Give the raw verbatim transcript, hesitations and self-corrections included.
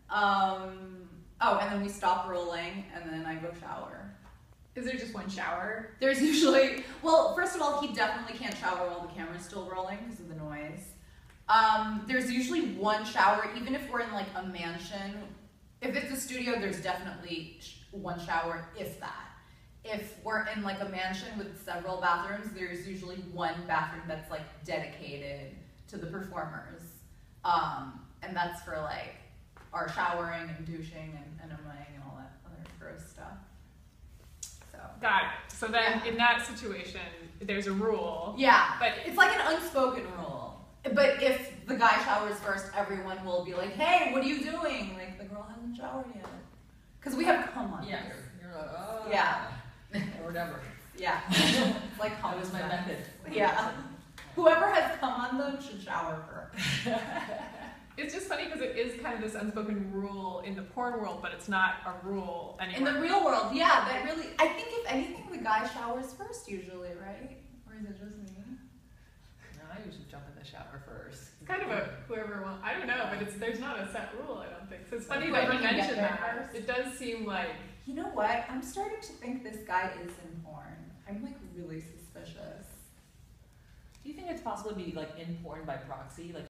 Um, oh, and then we stop rolling, and then I go shower. Is there just one shower? There's usually, well, first of all, he definitely can't shower while the camera's still rolling because of the noise. Um, there's usually one shower, even if we're in like a mansion. If it's a studio, there's definitely one shower, if that. If we're in like a mansion with several bathrooms, there's usually one bathroom that's like dedicated to the performers. Um, and that's for like our showering and douching and enemas and all that other gross stuff. So. Got it. So then yeah. in that situation, there's a rule. Yeah, but it's like an unspoken rule. But if the guy showers first, everyone will be like, hey, what are you doing? Like, the girl hasn't showered yet. Because we have cum on yes. here. You're like, oh. Yeah. Or whatever. Yeah. It's like cum. That was my method. Yeah. Whoever has cum on them should shower first. It's just funny because it is kind of this unspoken rule in the porn world, but it's not a rule anymore. In the real world, yeah, that really, I think if anything, the guy showers first usually, right? Or is it just me? No, I usually jump in the shower first. It's kind of a whoever wants, I don't know, but it's there's not a set rule, I don't think. So it's funny Wait, that you you mentioned get that. first? It does seem like... You know what? I'm starting to think this guy is in porn. I'm like really suspicious. Do you think it's possible to be like in porn by proxy? Like